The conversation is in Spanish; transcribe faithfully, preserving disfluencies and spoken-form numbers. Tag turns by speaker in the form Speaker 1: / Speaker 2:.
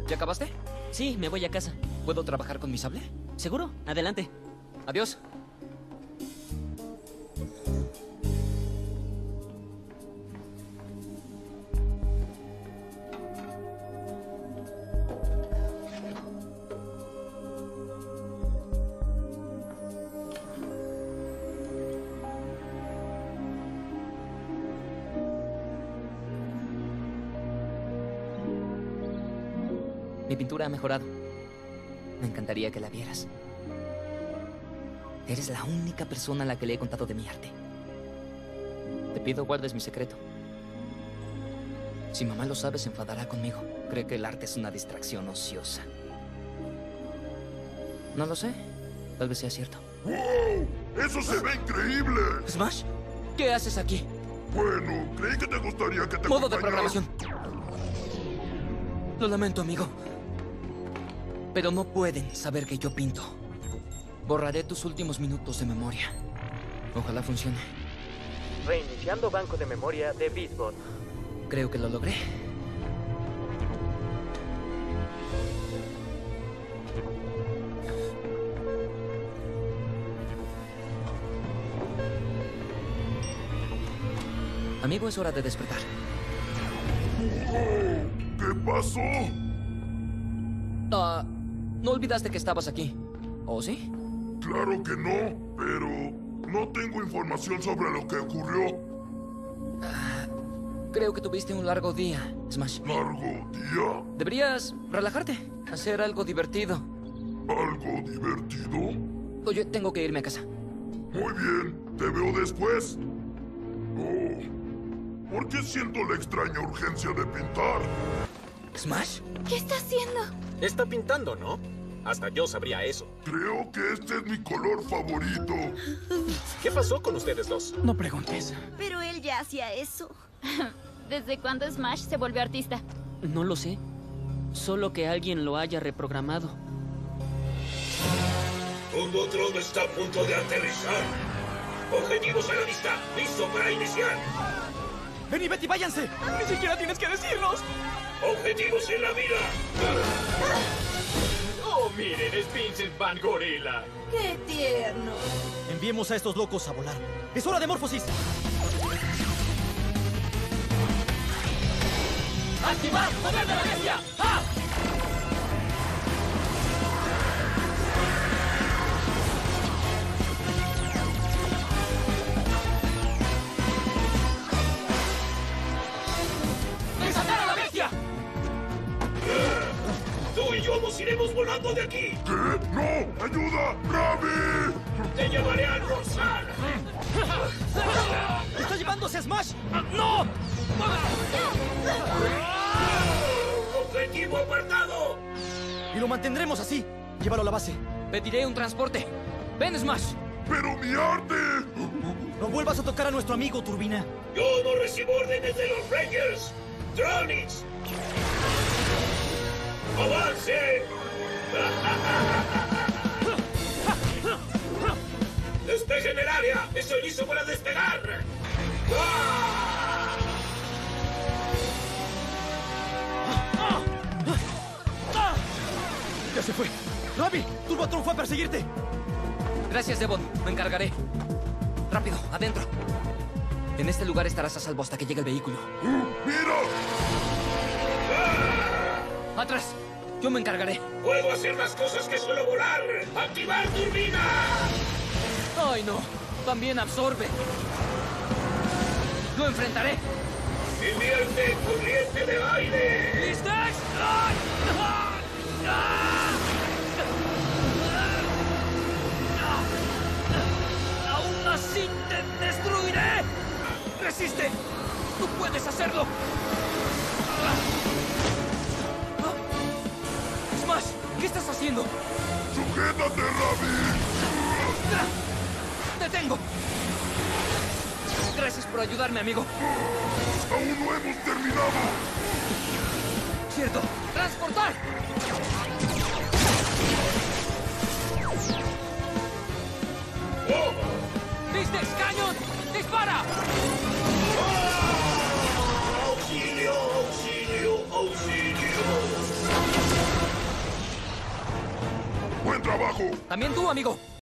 Speaker 1: ¿Ya acabaste?
Speaker 2: Sí, me voy a casa.
Speaker 1: ¿Puedo trabajar con mi sable?
Speaker 2: ¿Seguro? Adelante.
Speaker 1: Adiós. Mi pintura ha mejorado. Me encantaría que la vieras. Eres la única persona a la que le he contado de mi arte. Te pido guardes mi secreto. Si mamá lo sabe, se enfadará conmigo. Cree que el arte es una distracción ociosa. No lo sé. Tal vez sea cierto.
Speaker 3: ¡Wow! ¡Eso se ve increíble!
Speaker 1: ¿Smash? ¿Qué haces aquí?
Speaker 3: Bueno, creí que te gustaría que te
Speaker 1: Modo de
Speaker 3: acompañara.
Speaker 1: programación. Lo lamento, amigo. Pero no pueden saber que yo pinto. Borraré tus últimos minutos de memoria. Ojalá funcione.
Speaker 4: Reiniciando banco de memoria de Beatbot.
Speaker 1: Creo que lo logré. Amigo, es hora de despertar.
Speaker 3: ¿Qué pasó?
Speaker 1: Ah, no olvidaste que estabas aquí, ¿o sí?
Speaker 3: Claro que no, pero no tengo información sobre lo que ocurrió.
Speaker 1: Creo que tuviste un largo día, Smash.
Speaker 3: ¿Largo día?
Speaker 1: Deberías relajarte, hacer algo divertido.
Speaker 3: ¿Algo divertido?
Speaker 1: Oye, tengo que irme a casa.
Speaker 3: Muy bien, te veo después. Oh, ¿por qué siento la extraña urgencia de pintar?
Speaker 1: ¿Smash?
Speaker 5: ¿Qué está haciendo?
Speaker 6: Está pintando, ¿no? Hasta yo sabría eso.
Speaker 3: Creo que este es mi color favorito.
Speaker 6: ¿Qué pasó con ustedes dos?
Speaker 1: No preguntes.
Speaker 5: Pero él ya hacía eso.
Speaker 7: ¿Desde cuándo Smash se volvió artista?
Speaker 2: No lo sé. Solo que alguien lo haya reprogramado.
Speaker 8: Jumbotron está a punto de aterrizar. Objetivos a la vista. Listo para iniciar.
Speaker 1: ¡Ven y Betty, váyanse! ¡Ni siquiera tienes que decirnos!
Speaker 8: Objetivos en la mira.
Speaker 9: ¡Oh, miren! Es Vincent Van Gorilla.
Speaker 5: ¡Qué tierno!
Speaker 10: Enviemos a estos locos a volar. ¡Es hora de Morphosis!
Speaker 9: ¡Activar poder de la bestia! ¡Ah! ¡Desatar a la bestia!
Speaker 8: Tú y yo nos iremos volando de aquí.
Speaker 3: ¿Qué? ¡No! ¡Ayuda! ¡Ravi!
Speaker 8: Te llevaré al Rosal.
Speaker 10: ¡Está llevándose a Smash! ¡No!
Speaker 8: ¡Objetivo apartado!
Speaker 10: Y lo mantendremos así. Llévalo a la base.
Speaker 1: Pediré un transporte. ¡Ven, Smash!
Speaker 3: ¡Pero mi arte!
Speaker 10: No vuelvas a tocar a nuestro amigo, Turbina.
Speaker 8: Yo no recibo órdenes de los Rangers. ¡Tronics! ¡Avance! ¡Despeje en el área! ¡Estoy listo para despegar! ¡Ah!
Speaker 10: ¡Ya se fue! ¡Ravi! ¡Turbatron fue a perseguirte!
Speaker 1: Gracias, Devon. Me encargaré. Rápido, adentro. En este lugar estarás a salvo hasta que llegue el vehículo.
Speaker 3: ¡Mira!
Speaker 1: ¡Atrás! Yo me encargaré.
Speaker 8: ¡Puedo hacer más cosas que solo volar! ¡Activar turbina!
Speaker 1: ¡Ay, no! También absorbe. ¡Lo enfrentaré!
Speaker 8: ¡Invierte corriente de aire!
Speaker 1: ¿Listos? ¡Ah! ¡Ah! ¡Ah! ¡Aún así te destruiré! ¡Resiste! ¡Tú puedes hacerlo! ¡Smash! ¿Qué estás haciendo?
Speaker 3: ¡Sujétate, Ravi!
Speaker 1: ¡Detengo! Gracias por ayudarme, amigo.
Speaker 3: ¡Aún no hemos terminado!
Speaker 1: ¡Cierto! ¡Transportar!
Speaker 8: ¡Oh!
Speaker 1: ¡Distex Canyon! ¡Dispara!
Speaker 8: ¡Auxilio! ¡Auxilio! ¡Auxilio!
Speaker 3: Buen trabajo.
Speaker 1: También tú, amigo.